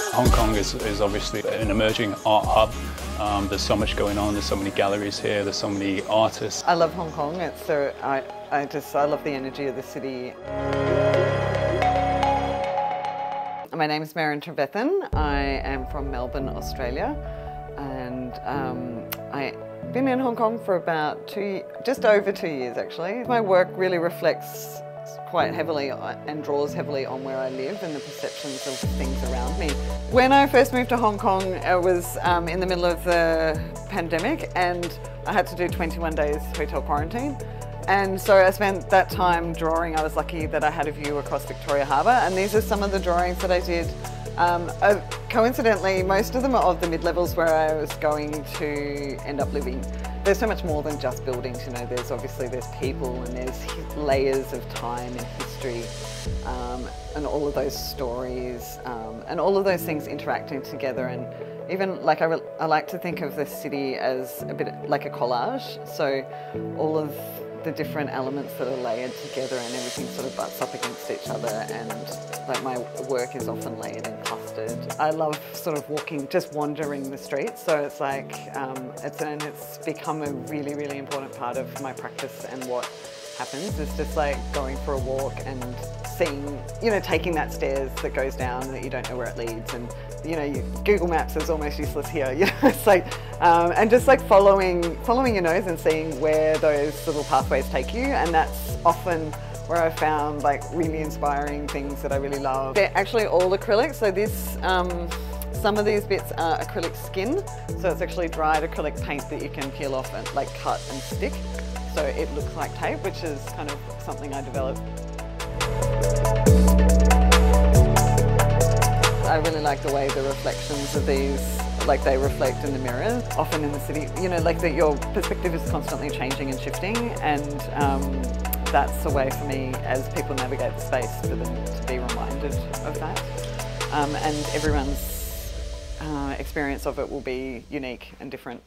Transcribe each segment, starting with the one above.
Hong Kong is obviously an emerging art hub. There's so much going on, there's so many galleries here, there's so many artists. I love Hong Kong. I love the energy of the city. My name is Merryn Trevethan. I am from Melbourne, Australia, and I've been in Hong Kong for about just over 2 years actually. My work really reflects quite heavily and draws heavily on where I live and the perceptions of things around me. When I first moved to Hong Kong, I was in the middle of the pandemic and I had to do 21 days hotel quarantine. And so I spent that time drawing. I was lucky that I had a view across Victoria Harbour, and these are some of the drawings that I did. Coincidentally, most of them are of the mid-levels where I was going to end up living. There's so much more than just buildings, you know, there's people and there's layers of time and history and all of those stories and all of those things interacting together. And even like I like to think of the city as a bit like a collage. So all of the different elements that are layered together and everything sort of butts up against each other, and like my work is often layered and clustered. I love sort of just wandering the streets, so it's like it's become a really, really important part of my practice. And what happens is just like going for a walk and seeing, you know, taking that stairs that goes down that you don't know where it leads, and you know, Google Maps is almost useless here. You know, it's like, and just like following your nose and seeing where those little pathways take you, and that's often where I found like really inspiring things that I really love. They're actually all acrylic, so this, some of these bits are acrylic skin, so it's actually dried acrylic paint that you can peel off and like cut and stick, so it looks like tape, which is kind of something I developed. I really like the way the reflections of these, like they reflect in the mirror, often in the city, you know, like that your perspective is constantly changing and shifting, and that's a way for me as people navigate the space for them to be reminded of that. And everyone's experience of it will be unique and different.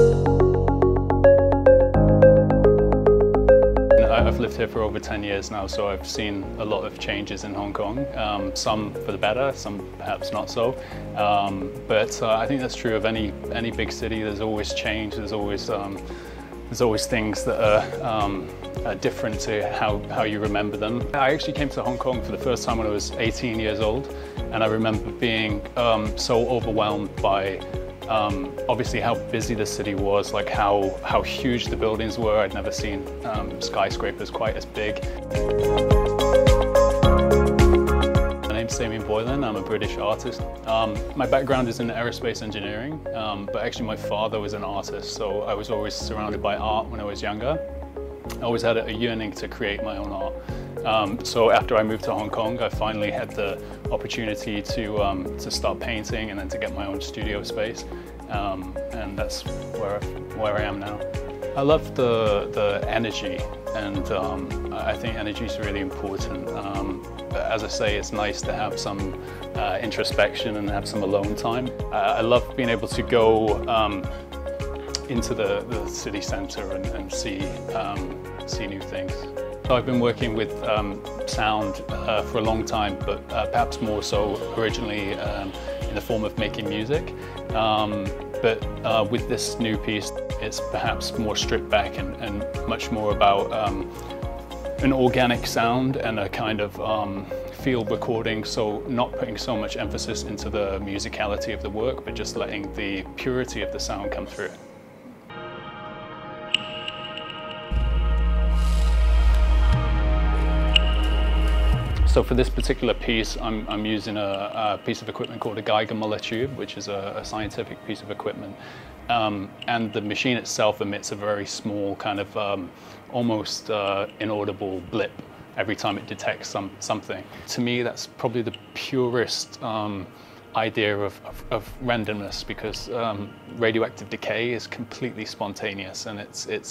I've lived here for over 10 years now, so I've seen a lot of changes in Hong Kong, some for the better, some perhaps not so. But I think that's true of any big city. There's always change, there's always things that are different to how you remember them. I actually came to Hong Kong for the first time when I was 18 years old, and I remember being so overwhelmed by obviously how busy the city was, like how huge the buildings were. I'd never seen skyscrapers quite as big. My name's Damian Boylan, I'm a British artist. My background is in aerospace engineering, but actually my father was an artist, so I was always surrounded by art when I was younger. I always had a yearning to create my own art. So after I moved to Hong Kong, I finally had the opportunity to start painting and then to get my own studio space, and that's where I am now. I love the energy, and I think energy is really important. As I say, it's nice to have some introspection and have some alone time. I love being able to go into the city centre and see new things. I've been working with sound for a long time, but perhaps more so originally in the form of making music. But with this new piece, it's perhaps more stripped back and much more about an organic sound and a kind of field recording, so not putting so much emphasis into the musicality of the work, but just letting the purity of the sound come through. So for this particular piece, I'm using a piece of equipment called a Geiger Muller tube, which is a scientific piece of equipment. And the machine itself emits a very small kind of almost inaudible blip every time it detects something. To me, that's probably the purest idea of randomness, because radioactive decay is completely spontaneous, and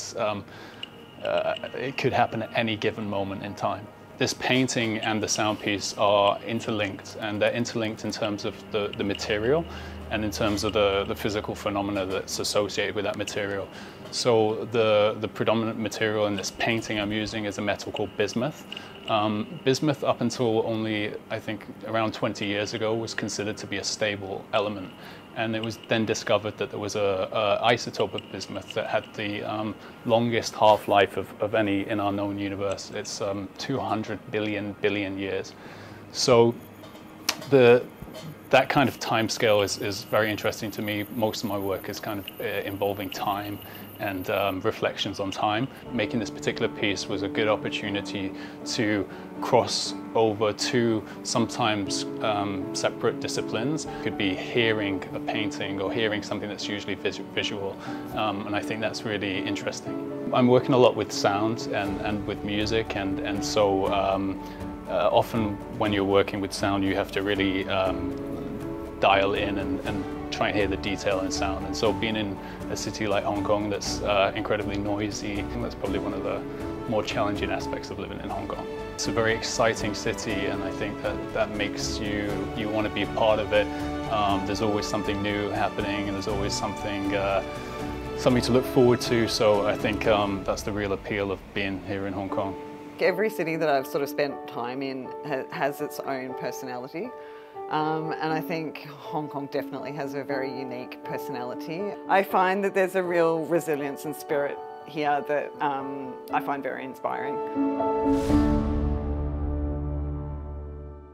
it could happen at any given moment in time. This painting and the sound piece are interlinked, and they're interlinked in terms of the material and in terms of the physical phenomena that's associated with that material. So the predominant material in this painting I'm using is a metal called bismuth, Bismuth, up until only, I think, around 20 years ago, was considered to be a stable element. And it was then discovered that there was a isotope of bismuth that had the longest half-life of any in our known universe. It's 200 billion years. So that kind of time scale is very interesting to me. Most of my work is kind of involving time and reflections on time. Making this particular piece was a good opportunity to cross over two sometimes separate disciplines. It could be hearing a painting or hearing something that's usually visual, and I think that's really interesting. I'm working a lot with sound and with music, and so often when you're working with sound you have to really dial in and try and hear the detail in sound. And so being in a city like Hong Kong that's incredibly noisy, I think that's probably one of the more challenging aspects of living in Hong Kong. It's a very exciting city, and I think that makes you want to be a part of it. There's always something new happening, and there's always something to look forward to. So I think that's the real appeal of being here in Hong Kong. Every city that I've sort of spent time in has its own personality. And I think Hong Kong definitely has a very unique personality. I find that there's a real resilience and spirit here that I find very inspiring.